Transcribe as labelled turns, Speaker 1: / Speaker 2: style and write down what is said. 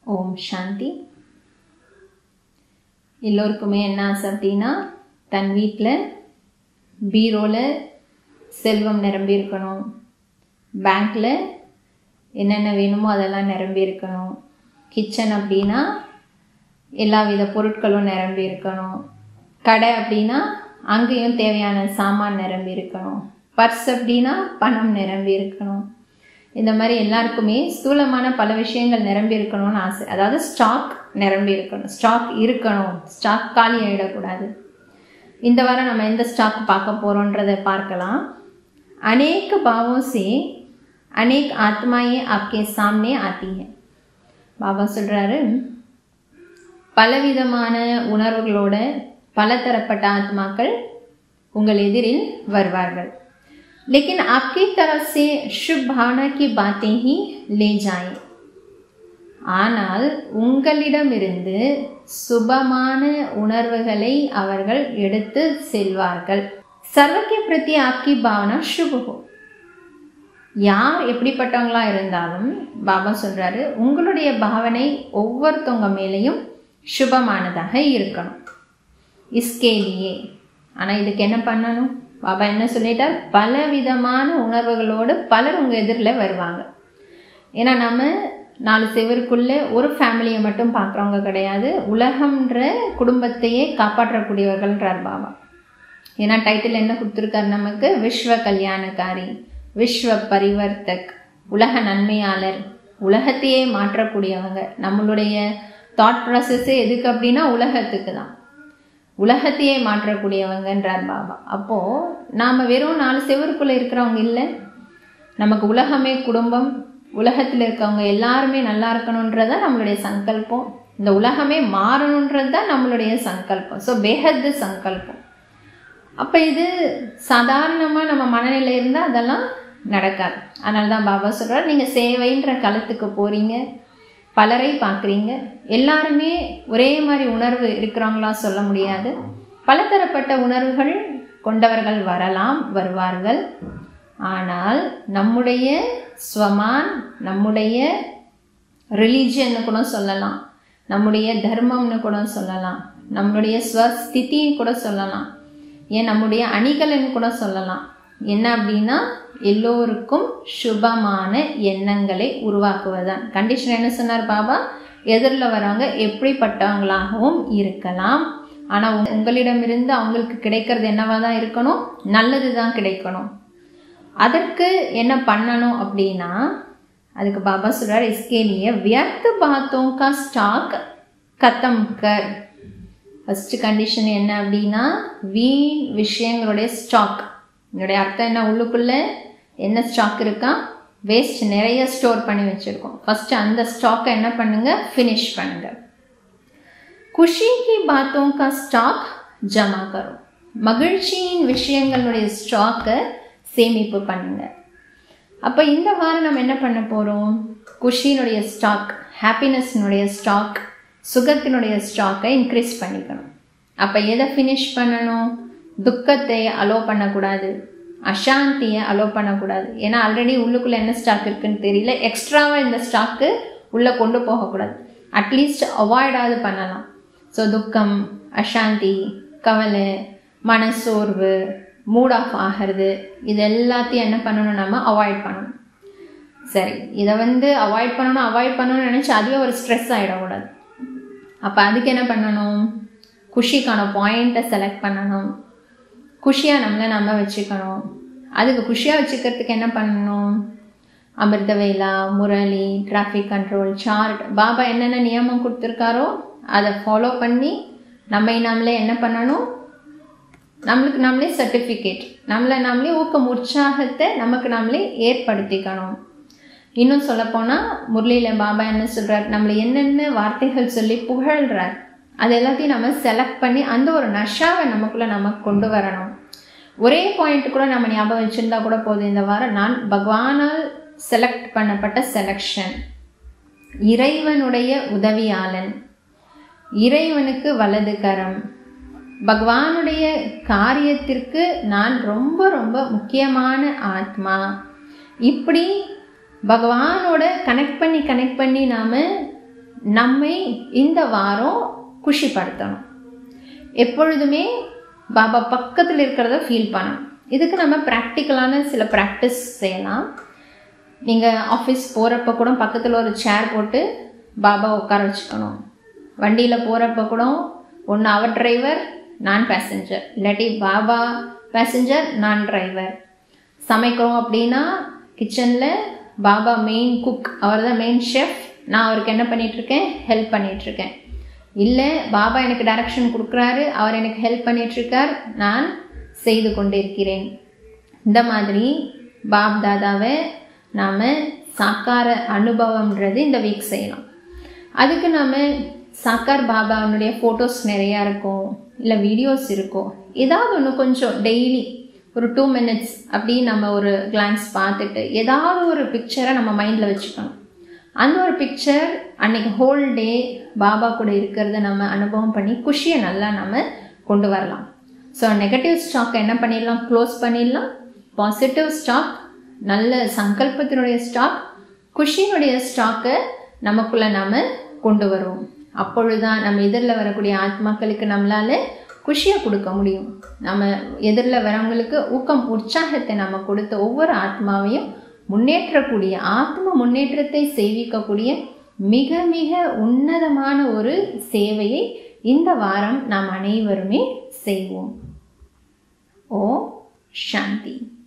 Speaker 1: ஓம் சாந்தி. எல்லோருக்குமே என்ன ஆசை அப்படின்னா, தன் வீட்டில் பீரோவில் செல்வம் நிரம்பி இருக்கணும், பேங்க்கில் என்னென்ன வேணுமோ அதெல்லாம் நிரம்பி இருக்கணும், கிச்சன் அப்படின்னா எல்லா வித பொருட்களும் நிரம்பி இருக்கணும், கடை அப்படின்னா அங்கேயும் தேவையான சாமான் நிரம்பி இருக்கணும், பர்ஸ் அப்படின்னா பணம் நிரம்பி இருக்கணும். இந்த மாதிரி எல்லாருக்குமே ஸ்தூலமான பல விஷயங்கள் நிரம்பி இருக்கணும்னு ஆசை. அதாவது ஸ்டாக் நிரம்பி இருக்கணும், ஸ்டாக் இருக்கணும், ஸ்டாக் காலி ஆகிடக்கூடாது. இந்த வாரம் நம்ம எந்த ஸ்டாக் பார்க்க போகிறோன்றதை பார்க்கலாம். अनेक भावों से अनेक आत्माएं आपके सामने आती हैं. பாபா சொல்கிறாரு, பலவிதமான உணர்வுகளோட பலதரப்பட்ட ஆத்மாக்கள் உங்கள் எதிரில் வருவார்கள். लेकिन आपकी तरफ से शुभ भावना की बातें ही ले जाएं. ஆனால் உங்களிடமிருந்து சுபமான உணர்வுகளை அவர்கள் எடுத்து செல்வார்கள். सर्व के प्रति आपकी भावना शुभ हो. யார் எப்படிப்பட்டவங்களா இருந்தாலும் பாபா சொல்றாரு, உங்களுடைய பாவனை ஒவ்வொருத்தவங்க மேலேயும் சுபமானதாக இருக்கணும். இஸ்கேலியே. ஆனால் இதுக்கு என்ன பண்ணணும்? பாபா என்ன சொல்லிட்டார்? பல விதமான உணர்வுகளோடு பலர் உங்கள் எதிரில் வருவாங்க. ஏன்னா நம்ம 4 செவருக்குள்ளே ஒரு ஃபேமிலியை மட்டும் பார்க்குறவங்க கிடையாது, உலகம்ன்ற குடும்பத்தையே காப்பாற்றக்கூடியவர்கள்ன்றார் பாபா. ஏன்னா டைட்டில் என்ன கொடுத்துருக்கார் நமக்கு? விஸ்வ கல்யாணக்காரி, விஸ்வ பரிவர்த்தக், உலக நன்மையாளர், உலகத்தையே மாற்றக்கூடியவங்க. நம்மளுடைய தாட் ப்ராசஸ்ஸே எதுக்கு அப்படின்னா உலகத்துக்கு தான், உலகத்தையே மாற்றக்கூடியவங்கன்றார் பாபா. அப்போது நாம் வெறும் 4 செவருக்குள்ளே இருக்கிறவங்க இல்லை, நமக்கு உலகமே குடும்பம், உலகத்தில் இருக்கவங்க எல்லாருமே நல்லா இருக்கணுன்றது தான் நம்மளுடைய சங்கல்பம், இந்த உலகமே மாறணுன்றது தான் நம்மளுடைய சங்கல்பம். ஸோ பேஹத்து சங்கல்பம். அப்போ இது சாதாரணமாக நம்ம மனநிலை இருந்தால் அதெல்லாம் நடக்காது. அதனால தான் பாபா சொல்கிறார், நீங்கள் சேவைன்ற களத்துக்கு போகிறீங்க, பலரை பார்க்குறீங்க, எல்லாருமே ஒரே மாதிரி உணர்வு இருக்கிறவங்களா சொல்ல முடியாது. பலதரப்பட்ட உணர்வுகள் கொண்டவர்கள் வரலாம், வருவார்கள். ஆனால் நம்முடைய ஸ்வமான், நம்முடைய ரிலீஜியன்னு கூட சொல்லலாம், நம்முடைய தர்மம்னு கூட சொல்லலாம், நம்முடைய ஸ்வஸ்திதின்னு கூட சொல்லலாம், ஏன் நம்முடைய அணிகலன்னு கூட சொல்லலாம். என்ன அப்படின்னா எல்லோருக்கும் சுபமான எண்ணங்களை உருவாக்குவதுதான் கண்டிஷன். என்ன சொன்னார் பாபா? எதிரில் வரவங்க எப்படிப்பட்டவங்களாகவும் இருக்கலாம், ஆனால் உங்களிடமிருந்து அவங்களுக்கு கிடைக்கிறது என்னவாக தான் இருக்கணும்? நல்லது தான் கிடைக்கணும். அதற்கு என்ன பண்ணணும் அப்படின்னா, அதுக்கு பாபா சொல்கிறார், इसके लिए व्यर्थ बातों का स्टॉक खत्म कर. ஃபஸ்ட்டு கண்டிஷன் என்ன அப்படின்னா, வீண் விஷயங்களுடைய ஸ்டாக். என்னுடைய அர்த்தம் என்ன? உள்ளுக்குள்ளே என்ன ஸ்டாக் இருக்கா? வேஸ்ட் நிறைய ஸ்டோர் பண்ணி வச்சுருக்கோம். ஃபஸ்ட்டு அந்த ஸ்டாக்கை என்ன பண்ணுங்கள்? ஃபினிஷ் பண்ணுங்கள். குஷி கி பாத்தோं का ஸ்டாக் ஜமா கரோ. மகிழ்ச்சியின் விஷயங்களுடைய ஸ்டாக்கை சேமிப்பு பண்ணுங்க. அப்போ இந்த வாரம் நம்ம என்ன பண்ண போகிறோம்? குஷியினுடைய ஸ்டாக், ஹாப்பினஸ்னுடைய ஸ்டாக், சுகத்தினுடைய ஸ்டாக்கை இன்க்ரீஸ் பண்ணிக்கணும். அப்போ எதை ஃபினிஷ் பண்ணணும்? துக்கத்தை அலோ பண்ணக்கூடாது, அசாந்தியை அலோ பண்ணக்கூடாது. ஏன்னா ஆல்ரெடி உள்ளுக்குள்ளே என்ன ஸ்டாக் இருக்குதுன்னு தெரியல, எக்ஸ்ட்ராவாக இந்த ஸ்டாக்கு உள்ளே கொண்டு போகக்கூடாது. அட்லீஸ்ட் அவாய்டாவது பண்ணலாம். ஸோ துக்கம், அசாந்தி, கவலை, மனசோர்வு, மூட் ஆஃப் ஆகிறது, இது எல்லாத்தையும் என்ன பண்ணணும்? நம்ம அவாய்ட் பண்ணணும். சரி, இதை அவாய்ட் பண்ணணும்னு நினச்சி அதுவே ஒரு ஸ்ட்ரெஸ் ஆகிடக்கூடாது. அப்போ அதுக்கு என்ன பண்ணணும்? குஷிக்கான பாயிண்ட்டை செலக்ட் பண்ணணும், குஷியாக நம்மளை நம்ம வச்சுக்கணும். அதுக்கு குஷியாக வச்சுக்கிறதுக்கு என்ன பண்ணணும்? Amrita Vela, Murali, traffic control, chart, Baba என்னென்ன நியமம் கொடுத்துருக்காரோ அதை ஃபாலோ பண்ணி நம்மளே என்ன பண்ணணும்? நம்மளுக்கு நம்மளே சர்டிஃபிகேட், நம்மளே ஊக்கம், உற்சாகத்தை நமக்கு நம்மளே ஏற்படுத்திக்கணும். இன்னும் சொல்லப்போனால் முரளியில் பாபா என்ன சொல்கிறார்? நம்மளை என்னென்ன வார்த்தைகள் சொல்லி புகழ்கிறார், அது எல்லாத்தையும் நம்ம செலக்ட் பண்ணி அந்த ஒரு நஷாவை நமக்குள்ளே நமக்கு கொண்டு வரணும். ஒரே பாயிண்ட் கூட நம்ம ஞாபகம் வச்சுருந்தா கூட போதும். இந்த வாரம் நான் பகவானால் செலக்ட் பண்ணப்பட்ட செலக்ஷன், இறைவனுடைய உதவியாளன், இறைவனுக்கு வலது கரம், பகவானுடைய காரியத்திற்கு நான் ரொம்ப ரொம்ப முக்கியமான ஆத்மா. இப்படி பகவானோட கனெக்ட் பண்ணி நாம் நம்மை இந்த வாரம் குஷிப்படுத்தணும். எப்பொழுதுமே பாபா பக்கத்தில் இருக்கிறத ஃபீல் பண்ணணும். இதுக்கு நம்ம ப்ராக்டிக்கலான சில ப்ராக்டிஸ் செய்யலாம். நீங்கள் ஆஃபீஸ் போகிறப்ப கூட பக்கத்தில் ஒரு சேர் போட்டு பாபா உட்கார வச்சுக்கணும். வண்டியில் போகிறப்ப கூட ஒன்று அவர் டிரைவர், நான் பேசஞ்சர், இல்லாட்டி பாபா பேசஞ்சர், நான் டிரைவர். சமைக்கிறோம் அப்படின்னா கிச்சனில் பாபா மெயின் குக், அவர் தான் மெயின் ஷெஃப், நான் அவருக்கு என்ன பண்ணிகிட்ருக்கேன், ஹெல்ப் பண்ணிகிட்ருக்கேன். இல்லை பாபா எனக்கு டைரக்ஷன் கொடுக்குறாரு, அவர் எனக்கு ஹெல்ப் பண்ணிகிட்ருக்கார், நான் செய்து கொண்டிருக்கிறேன். இந்த மாதிரி பாப் தாதாவை நாம் சாக்கார அனுபவம்ன்றது இந்த வீக் செய்யலாம். அதுக்கு நாம் சாக்கார் பாபாவுடைய ஃபோட்டோஸ் நிறையா இருக்கும், இல்லை வீடியோஸ் இருக்கும். ஏதாவது ஒன்று கொஞ்சம் டெய்லி ஒரு 2 minutes அப்படி நம்ம ஒரு கிளான்ஸ் பார்த்துட்டு ஏதாவது ஒரு பிக்சரை நம்ம மைண்டில் வச்சுக்கணும். அந்த ஒரு பிக்சர் அன்னைக்கு ஹோல் டே பாபா கூட இருக்கிறத நம்ம அனுபவம் பண்ணி குஷியை நல்லா நம்ம கொண்டு வரலாம். ஸோ நெகட்டிவ் ஸ்டாக்கை என்ன பண்ணிடலாம், க்ளோஸ் பண்ணிடலாம். பாசிட்டிவ் ஸ்டாக், நல்ல சங்கல்பத்தினுடைய ஸ்டாக், குஷியினுடைய ஸ்டாக்கை நமக்குள்ளே நாம் கொண்டு வருவோம். அப்பொழுதுதான் நம்ம எதிரில் வரக்கூடிய ஆத்மாக்களுக்கு நம்மளால் குஷியை கொடுக்க முடியும். நம்ம எதிரில் வரவங்களுக்கு ஊக்கம் உற்சாகத்தை நம்ம கொடுத்த ஒவ்வொரு ஆத்மாவையும் முன்னேற்றக்கூடிய, ஆத்ம முன்னேற்றத்தை செய்விக்கக்கூடிய மிக மிக உன்னதமான ஒரு சேவையை இந்த வாரம் நாம் அனைவருமே செய்வோம். ஓம் சாந்தி.